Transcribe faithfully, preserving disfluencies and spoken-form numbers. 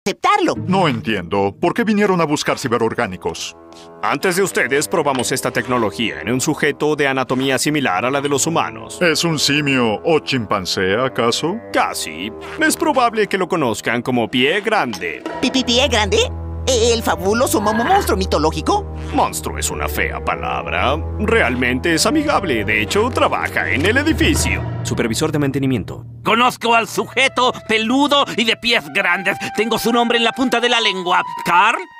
aceptarlo. No entiendo. ¿Por qué vinieron a buscar ciberorgánicos? Antes de ustedes probamos esta tecnología en un sujeto de anatomía similar a la de los humanos. ¿Es un simio o chimpancé, acaso? Casi. Es probable que lo conozcan como Pie Grande. ¿Pipi pie grande? ¿El fabuloso momo monstruo mitológico? Monstruo es una fea palabra. Realmente es amigable. De hecho, trabaja en el edificio. Supervisor de mantenimiento. Conozco al sujeto peludo y de pies grandes. Tengo su nombre en la punta de la lengua. ¿Carl?